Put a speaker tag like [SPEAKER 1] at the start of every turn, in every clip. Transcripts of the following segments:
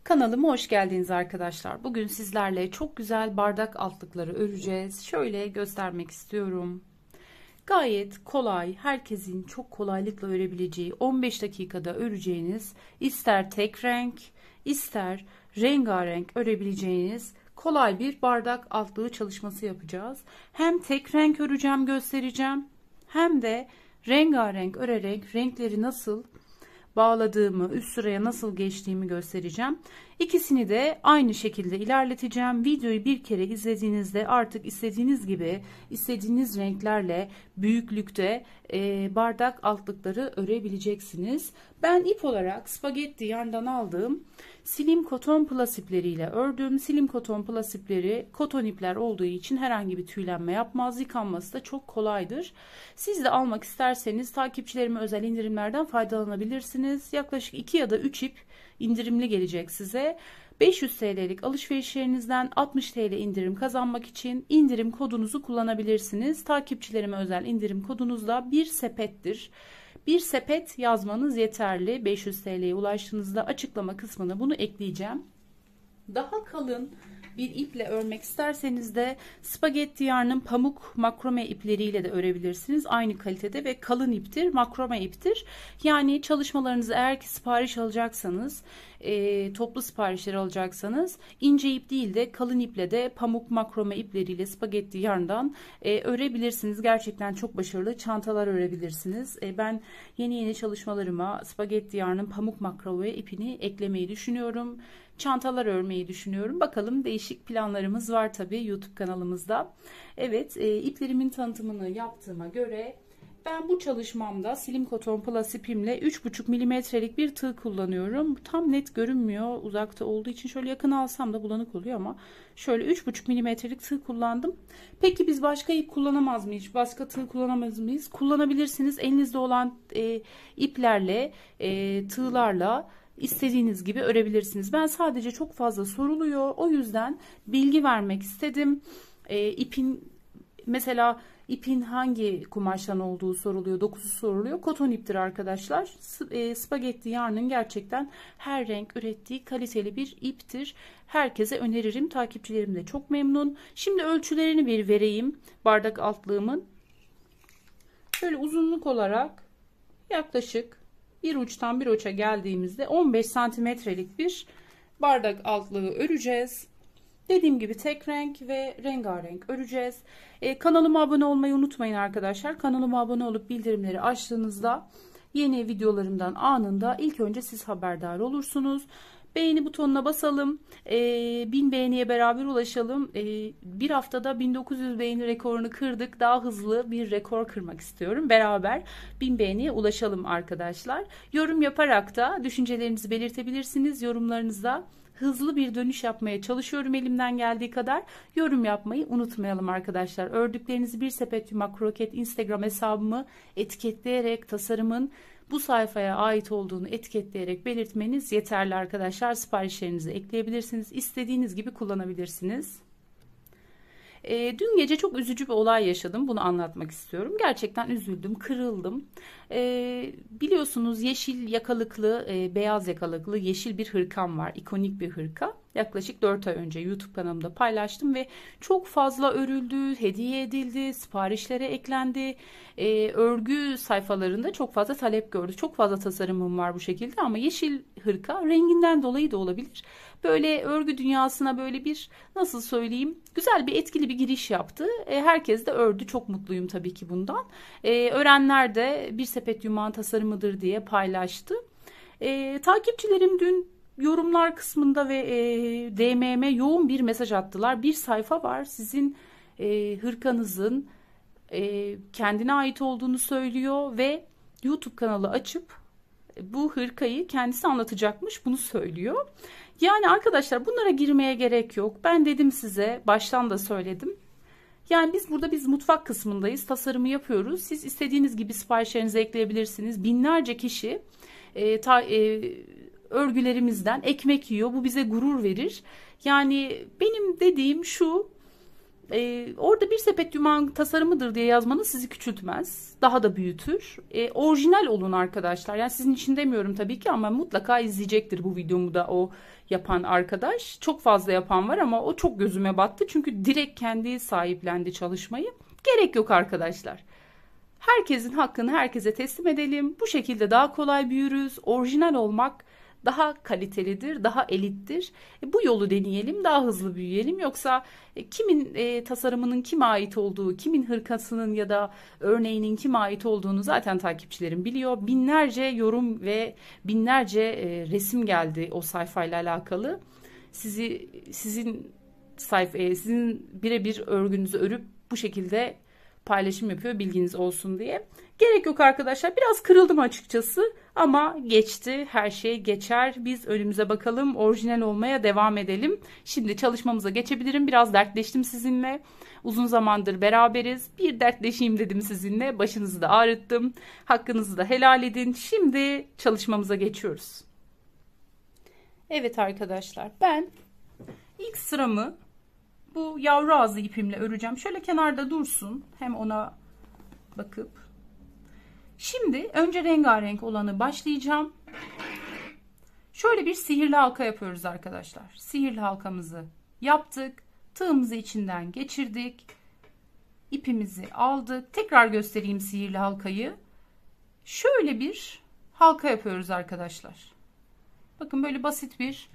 [SPEAKER 1] Kanalıma hoş geldiniz arkadaşlar. Bugün sizlerle çok güzel bardak altlıkları öreceğiz. Şöyle göstermek istiyorum. Gayet kolay, herkesin çok kolaylıkla örebileceği, 15 dakikada öreceğiniz, ister tek renk, ister rengarenk örebileceğiniz kolay bir bardak altlığı çalışması yapacağız. Hem tek renk öreceğim, göstereceğim, hem de rengarenk örerek renkleri nasıl bağladığımı, üst sıraya nasıl geçtiğimi göstereceğim. İkisini de aynı şekilde ilerleteceğim. Videoyu bir kere izlediğinizde artık istediğiniz gibi, istediğiniz renklerle, büyüklükte bardak altlıkları örebileceksiniz. Ben ip olarak spagetti yarndan aldığım Slim Koton Plus ipleriyle ördüm. Slim Koton Plus ipleri koton ipler olduğu için herhangi bir tüylenme yapmaz. Yıkanması da çok kolaydır. Siz de almak isterseniz takipçilerime özel indirimlerden faydalanabilirsiniz. Yaklaşık 2 ya da 3 ip indirimli gelecek size. 500 TL'lik alışverişlerinizden 60 TL indirim kazanmak için indirim kodunuzu kullanabilirsiniz. Takipçilerime özel indirim kodunuz da bir sepettir. Bir sepet yazmanız yeterli. 500 TL'ye ulaştığınızda açıklama kısmına bunu ekleyeceğim. Daha kalın bir iple örmek isterseniz de spagetti yarnın pamuk makrome ipleriyle de örebilirsiniz. Aynı kalitede ve kalın iptir, makrome iptir. Yani çalışmalarınızı eğer ki sipariş alacaksanız, toplu siparişler alacaksanız ince ip değil de kalın iple de pamuk makrome ipleriyle spagetti yarndan örebilirsiniz. Gerçekten çok başarılı çantalar örebilirsiniz. Ben yeni çalışmalarıma spagetti yarnın pamuk makrome ipini eklemeyi düşünüyorum. Çantalar örmeyi düşünüyorum. Bakalım, değişik planlarımız var tabii YouTube kanalımızda. Evet, iplerimin tanıtımını yaptığıma göre ben bu çalışmamda Slim Koton Plus ipimle 3,5 milimetrelik bir tığ kullanıyorum. Tam net görünmüyor uzakta olduğu için, şöyle yakın alsam da bulanık oluyor ama şöyle 3,5 milimetrelik tığ kullandım. Peki biz başka ip kullanamaz mıyız? Başka tığ kullanamaz mıyız? Kullanabilirsiniz. Elinizde olan iplerle, tığlarla İstediğiniz gibi örebilirsiniz. Ben sadece çok fazla soruluyor. O yüzden bilgi vermek istedim. Mesela ipin hangi kumaştan olduğu soruluyor. Dokusu soruluyor. Koton iptir arkadaşlar. Spagetti yarnın gerçekten her renk ürettiği kaliteli bir iptir. Herkese öneririm. Takipçilerim de çok memnun. Şimdi ölçülerini bir vereyim. Bardak altlığımın. Şöyle uzunluk olarak yaklaşık bir uçtan bir uça geldiğimizde 15 santimetrelik bir bardak altlığı öreceğiz. Dediğim gibi tek renk ve rengarenk öreceğiz. Kanalıma abone olmayı unutmayın arkadaşlar. Kanalıma abone olup bildirimleri açtığınızda yeni videolarımdan anında ilk önce siz haberdar olursunuz. Beğeni butonuna basalım. 1000 beğeniye beraber ulaşalım. Bir haftada 1900 beğeni rekorunu kırdık. Daha hızlı bir rekor kırmak istiyorum. Beraber 1000 beğeniye ulaşalım arkadaşlar. Yorum yaparak da düşüncelerinizi belirtebilirsiniz. Yorumlarınızda hızlı bir dönüş yapmaya çalışıyorum elimden geldiği kadar. Yorum yapmayı unutmayalım arkadaşlar. Ördüklerinizi bir sepet yumak kroket Instagram hesabımı etiketleyerek tasarımın bu sayfaya ait olduğunu etiketleyerek belirtmeniz yeterli arkadaşlar. Siparişlerinizi ekleyebilirsiniz. İstediğiniz gibi kullanabilirsiniz. Dün gece çok üzücü bir olay yaşadım. Bunu anlatmak istiyorum. Gerçekten üzüldüm, kırıldım. Biliyorsunuz yeşil yakalıklı, beyaz yakalıklı yeşil bir hırkam var. İkonik bir hırka. Yaklaşık 4 ay önce YouTube kanalımda paylaştım ve çok fazla örüldü, hediye edildi, siparişlere eklendi. Örgü sayfalarında çok fazla talep gördü. Çok fazla tasarımım var bu şekilde ama yeşil hırka renginden dolayı da olabilir. Böyle örgü dünyasına böyle bir, nasıl söyleyeyim, güzel bir etkili bir giriş yaptı. Herkes de ördü. Çok mutluyum tabii ki bundan. Örenler de bir sepet yumağın tasarımıdır diye paylaştı. Takipçilerim dün yorumlar kısmında ve DM'me yoğun bir mesaj attılar. Bir sayfa var, sizin hırkanızın kendine ait olduğunu söylüyor ve YouTube kanalı açıp bu hırkayı kendisi anlatacakmış, bunu söylüyor. Yani arkadaşlar, bunlara girmeye gerek yok. Ben dedim size, baştan da söyledim. Yani biz mutfak kısmındayız. Tasarımı yapıyoruz. Siz istediğiniz gibi siparişlerinizi ekleyebilirsiniz. Binlerce kişi örgülerimizden ekmek yiyor. Bu bize gurur verir. Yani benim dediğim şu: Orada bir sepet yumağın tasarımıdır diye yazmanız sizi küçültmez. Daha da büyütür. Orijinal olun arkadaşlar. Yani sizin için demiyorum tabii ki ama mutlaka izleyecektir bu videomu da o yapan arkadaş. Çok fazla yapan var ama o çok gözüme battı. Çünkü direkt kendi sahiplendi çalışmayı. Gerek yok arkadaşlar. Herkesin hakkını herkese teslim edelim. Bu şekilde daha kolay büyürüz. Orijinal olmak daha kalitelidir, daha elittir. Bu yolu deneyelim, daha hızlı büyüyelim. Yoksa kimin tasarımının kime ait olduğu, kimin hırkasının ya da örneğinin kime ait olduğunu zaten takipçilerim biliyor. Binlerce yorum ve binlerce resim geldi o sayfayla alakalı. Sizin birebir örgünüzü örüp bu şekilde paylaşım yapıyor, bilginiz olsun diye. Gerek yok arkadaşlar. Biraz kırıldım açıkçası ama geçti. Her şey geçer. Biz önümüze bakalım. Orijinal olmaya devam edelim. Şimdi çalışmamıza geçebilirim. Biraz dertleştim sizinle. Uzun zamandır beraberiz. Bir dertleşeyim dedim sizinle. Başınızı da ağrıttım. Hakkınızı da helal edin. Şimdi çalışmamıza geçiyoruz. Evet arkadaşlar, ben ilk sıramı bu yavru ağzı ipimle öreceğim. Şöyle kenarda dursun. Hem ona bakıp. Şimdi önce rengarenk olanı başlayacağım. Şöyle bir sihirli halka yapıyoruz arkadaşlar. Sihirli halkamızı yaptık. Tığımızı içinden geçirdik. İpimizi aldık. Tekrar göstereyim sihirli halkayı. Şöyle bir halka yapıyoruz arkadaşlar. Bakın böyle basit bir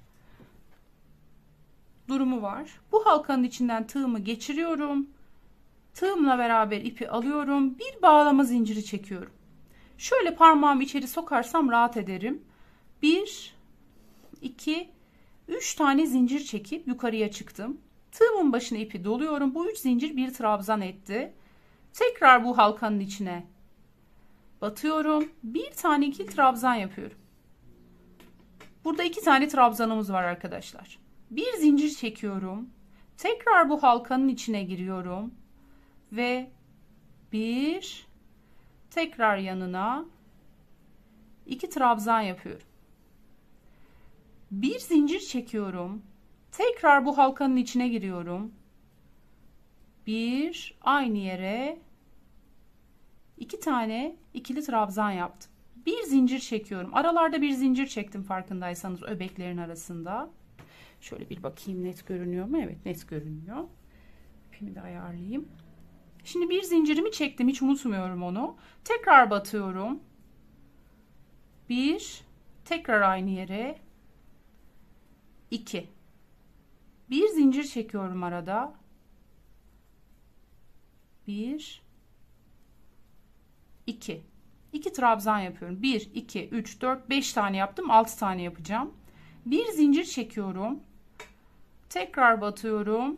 [SPEAKER 1] durumu var. Bu halkanın içinden tığımı geçiriyorum. Tığımla beraber ipi alıyorum. Bir bağlama zinciri çekiyorum. Şöyle parmağımı içeri sokarsam rahat ederim. 1, 2, 3 tane zincir çekip yukarıya çıktım. Tığımın başına ipi doluyorum. Bu 3 zincir bir trabzan etti. Tekrar bu halkanın içine batıyorum. Bir tane ikili trabzan yapıyorum. Burada 2 tane trabzanımız var arkadaşlar. Bir zincir çekiyorum. Tekrar bu halkanın içine giriyorum. Ve tekrar yanına 2 trabzan yapıyorum. Bir zincir çekiyorum. Tekrar bu halkanın içine giriyorum. Aynı yere 2 tane ikili trabzan yaptım. Bir zincir çekiyorum. Aralarda bir zincir çektim farkındaysanız öbeklerin arasında. Şöyle bir bakayım net görünüyor mu? Evet, net görünüyor. İpimi de ayarlayayım. Şimdi bir zincirimi çektim. Hiç unutmuyorum onu. Tekrar batıyorum. Tekrar aynı yere. 2. Bir zincir çekiyorum arada. 2. 2 trabzan yapıyorum. 1, 2, 3, 4, 5 tane yaptım. 6 tane yapacağım. Bir zincir çekiyorum. Tekrar batıyorum.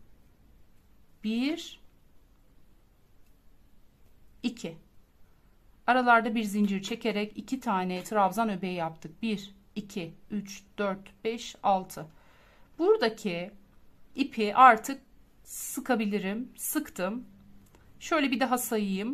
[SPEAKER 1] 2. Aralarda bir zincir çekerek 2 tane trabzan öbeği yaptık. 1, 2, 3, 4, 5, 6. Buradaki ipi artık sıkabilirim. Sıktım. Şöyle bir daha sayayım.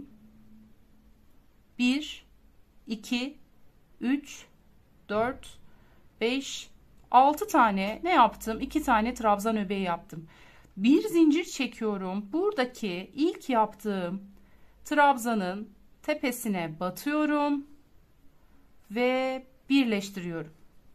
[SPEAKER 1] 1, 2, 3, 4, 5, 6 tane ne yaptım? 2 tane trabzan öbeği yaptım. Bir zincir çekiyorum. Buradaki ilk yaptığım trabzanın tepesine batıyorum ve birleştiriyorum.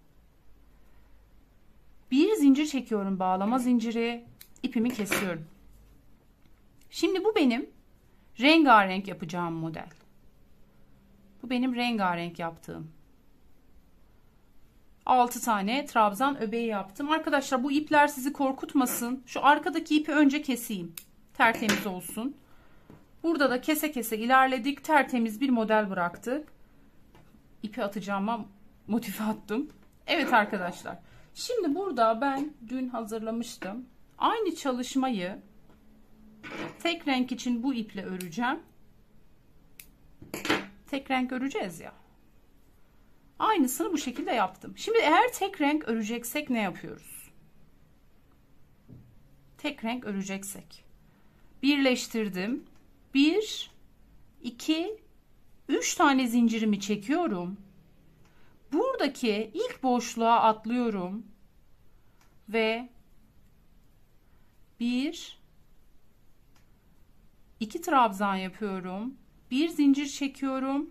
[SPEAKER 1] Bir zincir çekiyorum, bağlama zinciri, ipimi kesiyorum. Şimdi bu benim rengarenk yapacağım model. Bu benim rengarenk yaptığım. 6 tane trabzan öbeği yaptım. Arkadaşlar bu ipler sizi korkutmasın. Şu arkadaki ipi önce keseyim. Tertemiz olsun. Burada da kese kese ilerledik. Tertemiz bir model bıraktık. İpi atacağıma motive attım. Evet arkadaşlar. Şimdi burada ben dün hazırlamıştım. Aynı çalışmayı tek renk için bu iple öreceğim. Tek renk öreceğiz ya. Aynısını bu şekilde yaptım. Şimdi eğer tek renk öreceksek ne yapıyoruz? Tek renk öreceksek. Birleştirdim. 1, 2, 3 tane zincirimi çekiyorum. Buradaki ilk boşluğa atlıyorum. Ve 1, 2 trabzan yapıyorum. Bir zincir çekiyorum.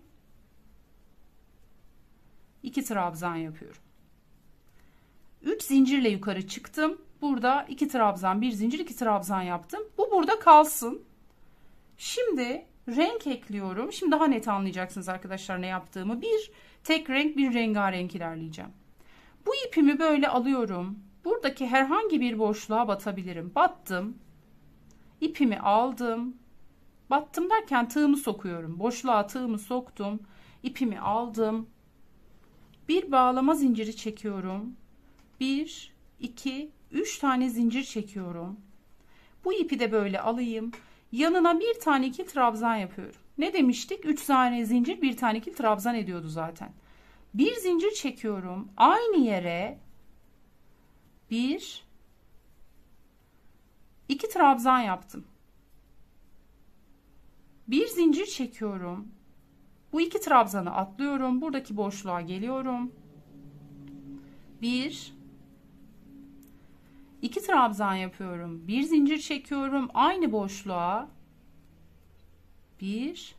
[SPEAKER 1] 2 trabzan yapıyorum. 3 zincirle yukarı çıktım. Burada 2 trabzan, 1 zincir, 2 trabzan yaptım. Bu burada kalsın. Şimdi renk ekliyorum. Şimdi daha net anlayacaksınız arkadaşlar ne yaptığımı. Bir tek renk, bir rengarenk ilerleyeceğim. Bu ipimi böyle alıyorum. Buradaki herhangi bir boşluğa batabilirim. Battım. İpimi aldım. Battım derken tığımı sokuyorum. Boşluğa tığımı soktum. İpimi aldım. Bir bağlama zinciri çekiyorum. 1, 2, 3 tane zincir çekiyorum. Bu ipi de böyle alayım. Yanına bir tane ikili trabzan yapıyorum. Ne demiştik? 3 tane zincir, bir tane ikili trabzan ediyordu zaten. Bir zincir çekiyorum. Aynı yere 1, 2 trabzan yaptım. Bir zincir çekiyorum. Bu 2 trabzanı atlıyorum. Buradaki boşluğa geliyorum. 1, 2 trabzan yapıyorum. Bir zincir çekiyorum. Aynı boşluğa 1,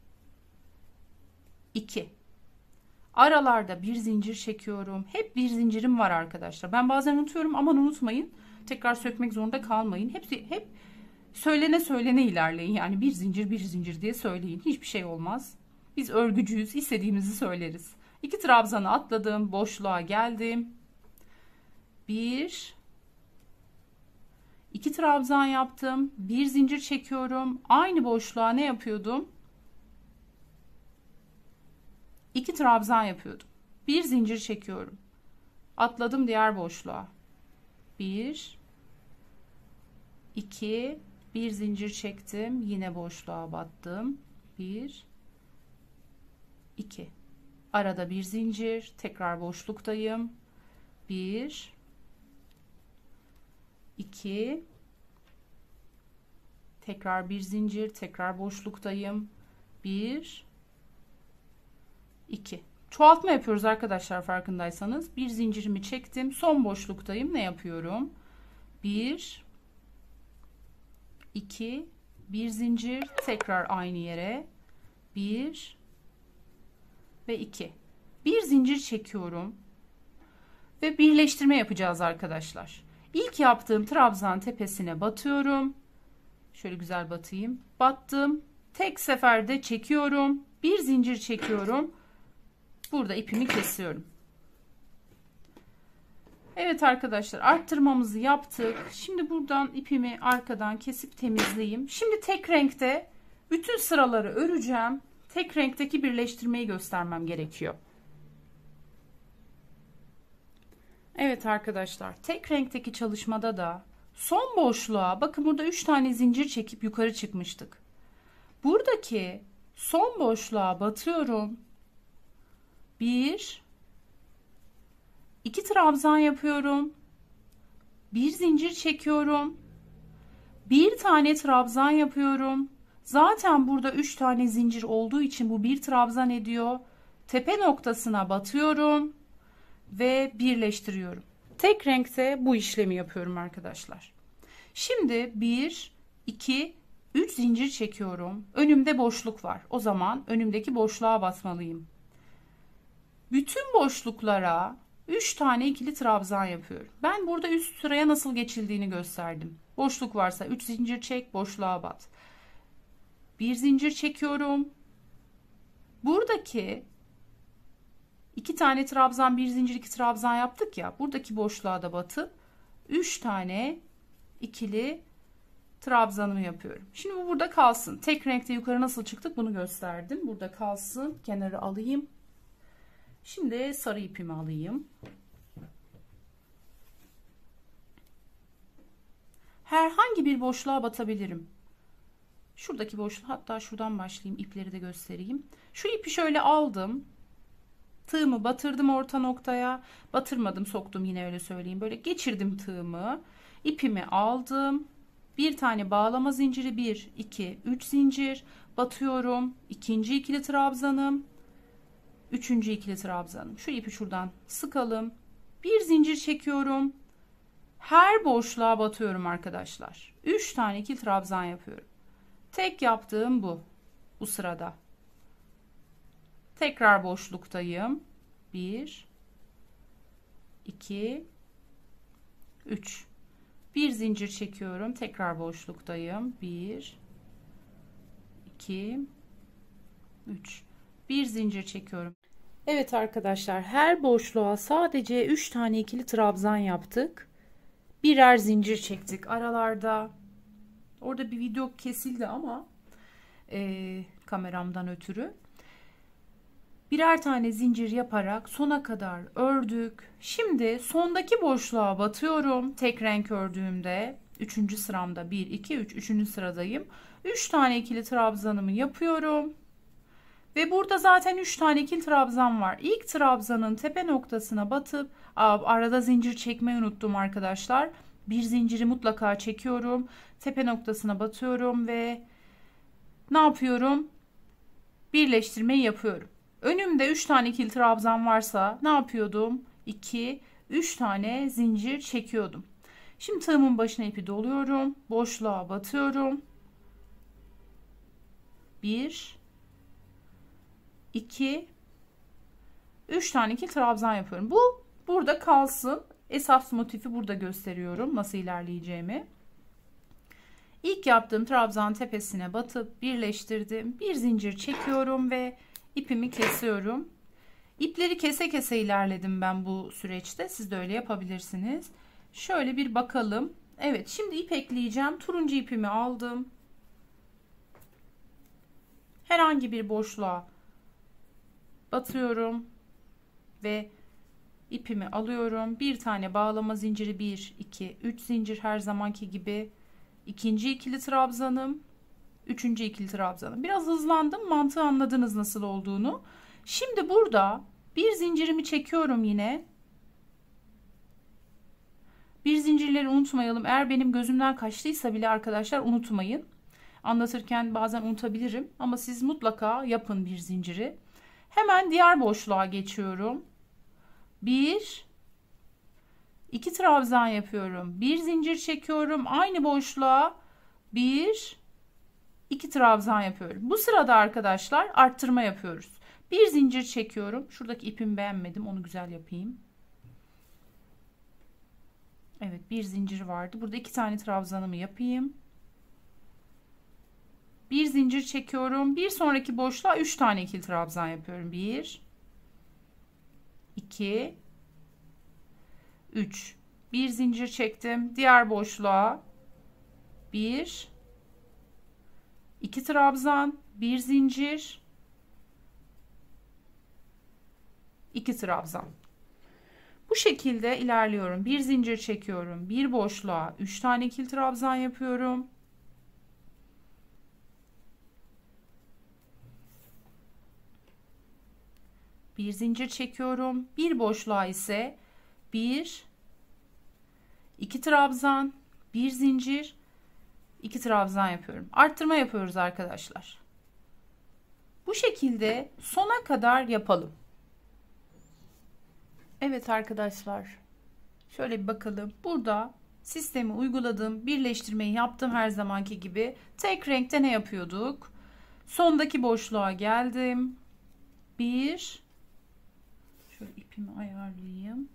[SPEAKER 1] 2. Aralarda bir zincir çekiyorum. Hep bir zincirim var arkadaşlar. Ben bazen unutuyorum, aman unutmayın. Tekrar sökmek zorunda kalmayın. Hep söylene ilerleyin. Yani bir zincir diye söyleyin. Hiçbir şey olmaz. Biz örgücüyüz. İstediğimizi söyleriz. 2 trabzanı atladım. Boşluğa geldim. 1, 2 trabzan yaptım. Bir zincir çekiyorum. Aynı boşluğa ne yapıyordum? 2 trabzan yapıyordum. Bir zincir çekiyorum. Atladım diğer boşluğa. 1, 2, bir zincir çektim. Yine boşluğa battım. 1, 2. Arada bir zincir. Tekrar boşluktayım. 1, 2. Tekrar bir zincir. Tekrar boşluktayım. 1, 2. Çoğaltma yapıyoruz arkadaşlar, farkındaysanız. Bir zincirimi çektim. Son boşluktayım. Ne yapıyorum? 1, 2, bir zincir. Tekrar aynı yere. 1 ve 2. Bir zincir çekiyorum. Ve birleştirme yapacağız arkadaşlar. İlk yaptığım trabzan tepesine batıyorum. Şöyle güzel batayım. Battım. Tek seferde çekiyorum. Bir zincir çekiyorum. Burada ipimi kesiyorum. Evet arkadaşlar, arttırmamızı yaptık. Şimdi buradan ipimi arkadan kesip temizleyeyim. Şimdi tek renkte bütün sıraları öreceğim. Tek renkteki birleştirmeyi göstermem gerekiyor. Evet arkadaşlar, tek renkteki çalışmada da son boşluğa bakın, burada 3 tane zincir çekip yukarı çıkmıştık. Buradaki son boşluğa batıyorum. 1, 2 trabzan yapıyorum. Bir zincir çekiyorum. Bir tane trabzan yapıyorum. Zaten burada 3 tane zincir olduğu için bu bir trabzan ediyor. Tepe noktasına batıyorum ve birleştiriyorum. Tek renkte bu işlemi yapıyorum arkadaşlar. Şimdi 1, 2, 3 zincir çekiyorum. Önümde boşluk var. O zaman önümdeki boşluğa batmalıyım. Bütün boşluklara 3 tane ikili trabzan yapıyorum. Ben burada üst sıraya nasıl geçildiğini gösterdim. Boşluk varsa 3 zincir çek, boşluğa bat. Bir zincir çekiyorum. Buradaki 2 tane trabzan, bir zincir, 2 trabzan yaptık ya. Buradaki boşluğa da batıp 3 tane ikili trabzanımı yapıyorum. Şimdi bu burada kalsın. Tek renkte yukarı nasıl çıktık bunu gösterdim. Burada kalsın. Kenarı alayım. Şimdi sarı ipimi alayım. Herhangi bir boşluğa batabilirim. Şuradaki boşluğa, hatta şuradan başlayayım, ipleri de göstereyim. Şu ipi şöyle aldım. Tığımı batırdım orta noktaya. Batırmadım, soktum, yine öyle söyleyeyim. Böyle geçirdim tığımı. İpimi aldım. Bir tane bağlama zinciri, 1, 2, 3 zincir batıyorum. İkinci ikili trabzanım. Üçüncü ikili trabzanım. Şu ipi şuradan sıkalım. Bir zincir çekiyorum. Her boşluğa batıyorum arkadaşlar. 3 tane ikili trabzan yapıyorum. Tek yaptığım bu sırada. Tekrar boşluktayım. 1 2 3. Bir zincir çekiyorum. Tekrar boşluktayım. 1 2 3. Bir zincir çekiyorum. Evet arkadaşlar, her boşluğa sadece 3 tane ikili trabzan yaptık. Birer zincir çektik aralarda. Orada bir video kesildi ama kameramdan ötürü. Birer tane zincir yaparak sona kadar ördük. Şimdi sondaki boşluğa batıyorum. Tek renk ördüğümde 3. sıramda 1 2 3 3. sıradayım. 3 tane ikili trabzanımı yapıyorum. Ve burada zaten 3 tane ikili trabzan var. İlk trabzanın tepe noktasına batıp arada zincir çekmeyi unuttum arkadaşlar. Bir zinciri mutlaka çekiyorum. Tepe noktasına batıyorum ve ne yapıyorum? Birleştirmeyi yapıyorum. Önümde 3 tane ikili trabzan varsa ne yapıyordum? 2 3 tane zincir çekiyordum. Şimdi tığımın başına ipi doluyorum. Boşluğa batıyorum. 1 2 3 tane ikili trabzan yapıyorum. Bu burada kalsın. Esas motifi burada gösteriyorum. Nasıl ilerleyeceğimi. İlk yaptığım trabzan tepesine batıp birleştirdim. Bir zincir çekiyorum ve ipimi kesiyorum. İpleri kese kese ilerledim ben bu süreçte. Siz de öyle yapabilirsiniz. Şöyle bir bakalım. Evet, şimdi ip ekleyeceğim. Turuncu ipimi aldım. Herhangi bir boşluğa batıyorum ve ipimi alıyorum. Bir tane bağlama zinciri, 1 2 3 zincir her zamanki gibi. İkinci ikili trabzanım, üçüncü ikili trabzanım. Biraz hızlandım, mantığı anladınız nasıl olduğunu. Şimdi burada bir zincirimi çekiyorum yine. Bir zincirleri unutmayalım. Eğer benim gözümden kaçtıysa bile arkadaşlar unutmayın. Anlatırken bazen unutabilirim ama siz mutlaka yapın bir zinciri. Hemen diğer boşluğa geçiyorum. 1 2 trabzan yapıyorum. Bir zincir çekiyorum. Aynı boşluğa 1 2 trabzan yapıyorum. Bu sırada arkadaşlar arttırma yapıyoruz. Bir zincir çekiyorum. Şuradaki ipimi beğenmedim. Onu güzel yapayım. Evet, bir zincir vardı. Burada 2 tane trabzanımı yapayım. Bir zincir çekiyorum. Bir sonraki boşluğa 3 tane ikili trabzan yapıyorum. 1 2 3. Bir zincir çektim. Diğer boşluğa 1 2 trabzan, bir zincir, 2 trabzan. Bu şekilde ilerliyorum. Bir zincir çekiyorum. Bir boşluğa 3 tane ikili trabzan yapıyorum. Bir zincir çekiyorum. Bir boşluğa ise 1 2 trabzan, bir zincir, 2 trabzan yapıyorum. Arttırma yapıyoruz arkadaşlar. Bu şekilde sona kadar yapalım. Evet arkadaşlar. Şöyle bir bakalım. Burada sistemi uyguladım. Birleştirmeyi yaptım her zamanki gibi. Tek renkte ne yapıyorduk? Sondaki boşluğa geldim. 1 şöyle ipimi ayarlayayım.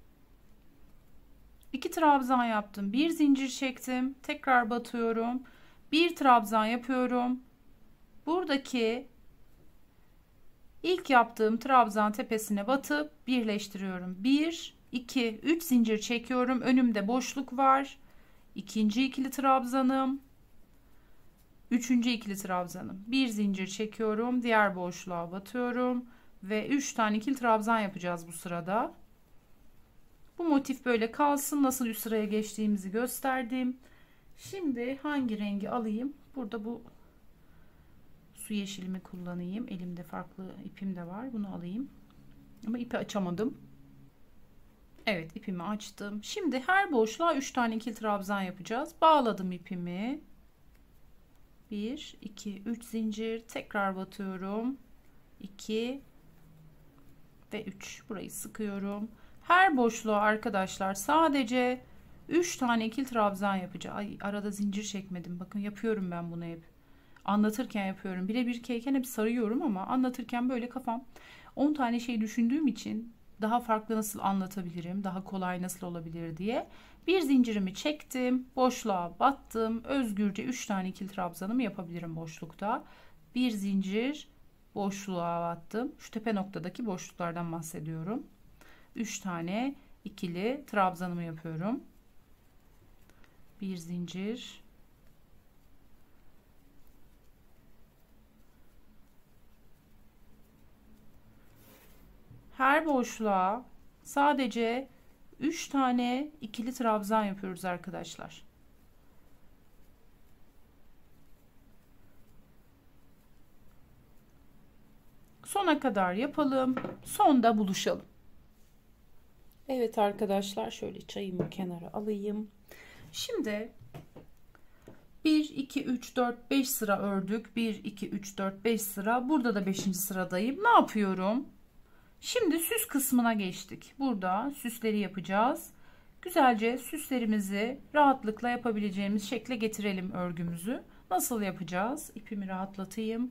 [SPEAKER 1] 2 trabzan yaptım. Bir zincir çektim. Tekrar batıyorum. Bir trabzan yapıyorum. Buradaki ilk yaptığım trabzan tepesine batıp birleştiriyorum. 1 2 3 zincir çekiyorum. Önümde boşluk var. İkinci ikili trabzanım. Üçüncü ikili trabzanım. Bir zincir çekiyorum. Diğer boşluğa batıyorum ve 3 tane ikili trabzan yapacağız bu sırada. Bu motif böyle kalsın. Nasıl üst sıraya geçtiğimizi gösterdim. Şimdi hangi rengi alayım? Burada bu su yeşilimi kullanayım. Elimde farklı ipim de var. Bunu alayım. Ama ipi açamadım. Evet, ipimi açtım. Şimdi her boşluğa 3 tane ikili trabzan yapacağız. Bağladım ipimi. 1 2 3 zincir. Tekrar batıyorum. 2 ve 3. Burayı sıkıyorum. Her boşluğa arkadaşlar sadece 3 tane ikili trabzan yapacağım. Ay, arada zincir çekmedim. Bakın yapıyorum ben bunu hep. Anlatırken yapıyorum. Birebir keyken hep sarıyorum ama anlatırken böyle kafam 10 tane şey düşündüğüm için daha farklı nasıl anlatabilirim, daha kolay nasıl olabilir diye bir zincirimi çektim, boşluğa battım. Özgürce 3 tane ikili trabzanımı yapabilirim boşlukta. Bir zincir, boşluğa battım. Şu tepe noktadaki boşluklardan bahsediyorum. 3 tane ikili trabzanımı yapıyorum. Bir zincir, her boşluğa sadece 3 tane ikili trabzan yapıyoruz arkadaşlar. Sona kadar yapalım. Sonda buluşalım. Evet arkadaşlar, şöyle çayımı kenara alayım. Şimdi 1, 2, 3, 4, 5 sıra ördük. 1, 2, 3, 4, 5 sıra. Burada da 5. sıradayım. Ne yapıyorum? Şimdi süs kısmına geçtik. Burada süsleri yapacağız. Güzelce süslerimizi rahatlıkla yapabileceğimiz şekle getirelim örgümüzü. Nasıl yapacağız? İpimi rahatlatayım.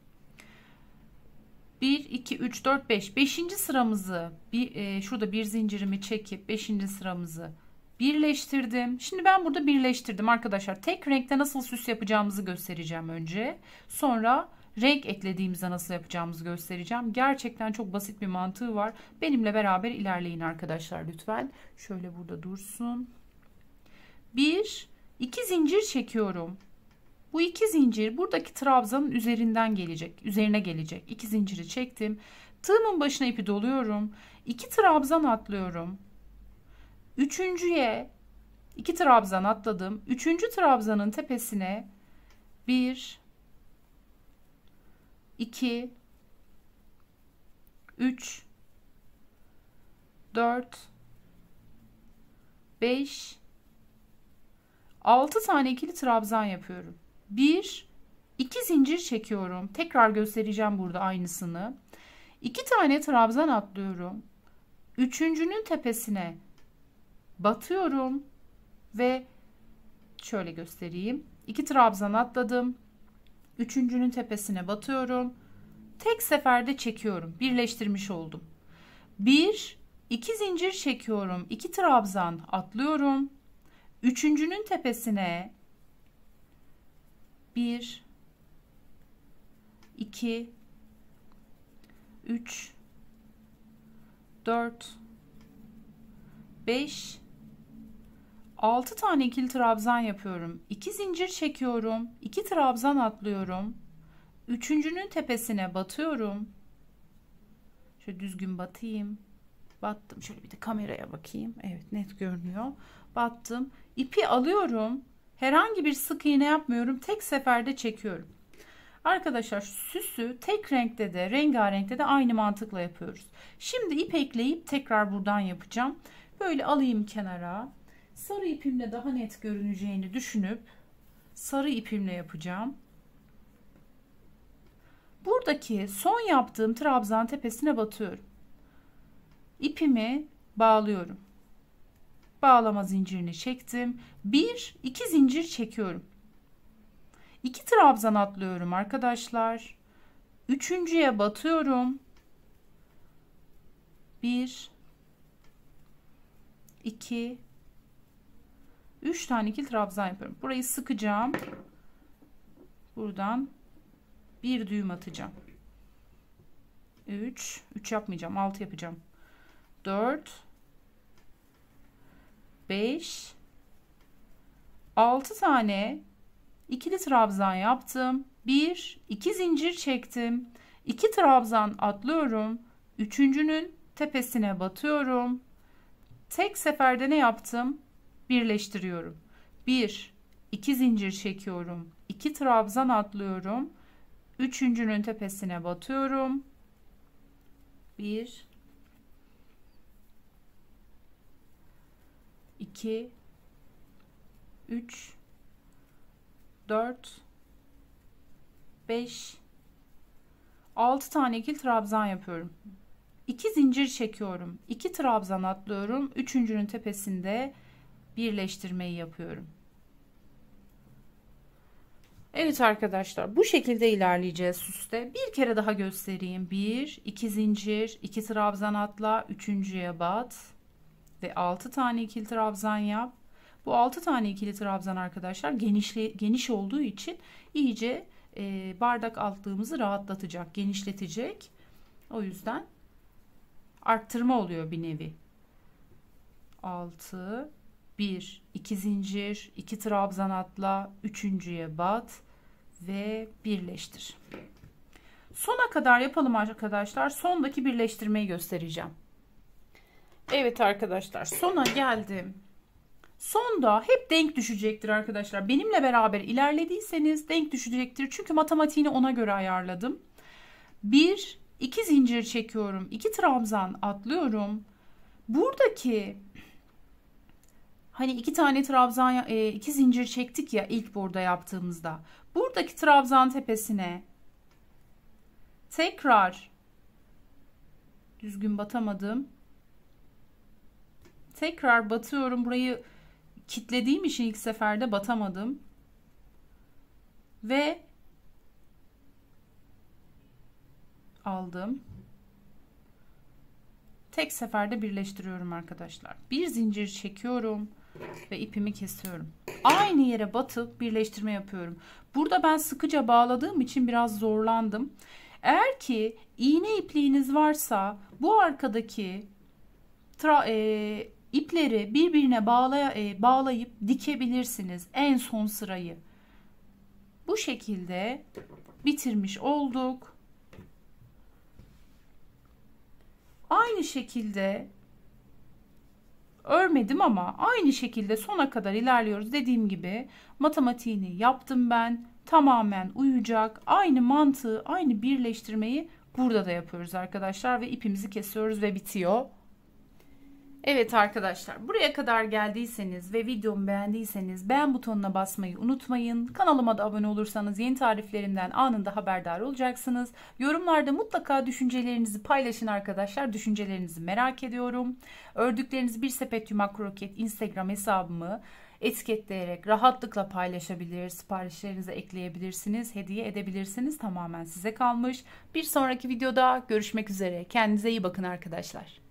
[SPEAKER 1] 1, 2, 3, 4, 5. 5. sıramızı şurada bir zincirimi çekip 5. sıramızı birleştirdim. Şimdi ben burada birleştirdim arkadaşlar. Tek renkte nasıl süs yapacağımızı göstereceğim önce. Sonra renk eklediğimizde nasıl yapacağımızı göstereceğim. Gerçekten çok basit bir mantığı var. Benimle beraber ilerleyin arkadaşlar lütfen. Şöyle burada dursun. 1, 2 zincir çekiyorum. Bu 2 zincir buradaki trabzanın üzerine gelecek. 2 zinciri çektim. Tığımın başına ipi doluyorum. 2 trabzan atlıyorum. Üçüncüye 2 trabzan atladım. 3. trabzanın tepesine 1, 2, 3, 4, 5, 6 tane ikili trabzan yapıyorum. 1, 2 zincir çekiyorum. Tekrar göstereceğim burada aynısını. 2 tane trabzan atlıyorum. Üçüncünün tepesine batıyorum ve şöyle göstereyim. 2 trabzan atladım. Üçüncünün tepesine batıyorum. Tek seferde çekiyorum. Birleştirmiş oldum. 1, 2 zincir çekiyorum. 2 trabzan atlıyorum. Üçüncünün tepesine 1, 2, 3, 4, 5, 6 tane ikili trabzan yapıyorum. 2 zincir çekiyorum. 2 trabzan atlıyorum. Üçüncünün tepesine batıyorum. Şöyle düzgün batayım. Battım. Şöyle bir de kameraya bakayım. Evet, net görünüyor. Battım. İpi alıyorum. Herhangi bir sık iğne yapmıyorum. Tek seferde çekiyorum. Arkadaşlar süsü tek renkte de rengarenkte de aynı mantıkla yapıyoruz. Şimdi ip ekleyip tekrar buradan yapacağım. Böyle alayım kenara. Sarı ipimle daha net görüneceğini düşünüp sarı ipimle yapacağım. Buradaki son yaptığım trabzan tepesine batıyorum. İpimi bağlıyorum. Bağlama zincirini çektim. 1, 2 zincir çekiyorum. 2 trabzan atlıyorum arkadaşlar. Üçüncüye batıyorum. 1, 2, 3 tane ikili trabzan yapıyorum. Burayı sıkacağım. Buradan bir düğüm atacağım. 3 yapmayacağım, 6 yapacağım. 4, 5, 6 tane ikili trabzan yaptım. 1, 2 zincir çektim. 2 trabzan atlıyorum. Üçüncünün tepesine batıyorum. Tek seferde ne yaptım? Birleştiriyorum. 1, 2 zincir çekiyorum. 2 trabzan atlıyorum. Üçüncünün tepesine batıyorum. 1, 2, 3, 4, 5, 6 tane ikili trabzan yapıyorum. 2 zincir çekiyorum. 2 trabzan atlıyorum. Üçüncünün tepesinde birleştirmeyi yapıyorum. Evet arkadaşlar, bu şekilde ilerleyeceğiz süste. Bir kere daha göstereyim. 1, 2 zincir, 2 trabzan atla, üçüncüye bat ve 6 tane ikili trabzan yap. Bu 6 tane ikili trabzan arkadaşlar geniş olduğu için iyice bardak altlığımızı rahatlatacak, genişletecek. O yüzden arttırma oluyor bir nevi. 6, 1, 2 zincir, 2 trabzan atla, üçüncüye bat ve birleştir. Sona kadar yapalım arkadaşlar. Sondaki birleştirmeyi göstereceğim. Evet arkadaşlar, sona geldim. Sonda hep denk düşecektir arkadaşlar. Benimle beraber ilerlediyseniz denk düşecektir. Çünkü matematiğini ona göre ayarladım. 1, 2 zincir çekiyorum. 2 trabzan atlıyorum. Buradaki hani 2 tane trabzan 2 zincir çektik ya ilk burada yaptığımızda. Buradaki trabzan tepesine tekrar düzgün batamadım. Tekrar batıyorum. Burayı kilitlediğim için ilk seferde batamadım. Ve aldım. Tek seferde birleştiriyorum arkadaşlar. Bir zincir çekiyorum ve ipimi kesiyorum. Aynı yere batıp birleştirme yapıyorum. Burada ben sıkıca bağladığım için biraz zorlandım. Eğer ki iğne ipliğiniz varsa bu arkadaki ipleri birbirine bağlayıp dikebilirsiniz en son sırayı. Bu şekilde bitirmiş olduk. Aynı şekilde örmedim ama aynı şekilde sona kadar ilerliyoruz. Dediğim gibi matematiğini yaptım ben. Tamamen uyacak. Aynı mantığı, aynı birleştirmeyi burada da yapıyoruz arkadaşlar ve ipimizi kesiyoruz ve bitiyor. Evet arkadaşlar, buraya kadar geldiyseniz ve videomu beğendiyseniz beğen butonuna basmayı unutmayın. Kanalıma da abone olursanız yeni tariflerimden anında haberdar olacaksınız. Yorumlarda mutlaka düşüncelerinizi paylaşın arkadaşlar. Düşüncelerinizi merak ediyorum. Ördüklerinizi Bir Sepet Yumak Kroket Instagram hesabımı etiketleyerek rahatlıkla paylaşabilir, siparişlerinizi ekleyebilirsiniz, hediye edebilirsiniz. Tamamen size kalmış. Bir sonraki videoda görüşmek üzere. Kendinize iyi bakın arkadaşlar.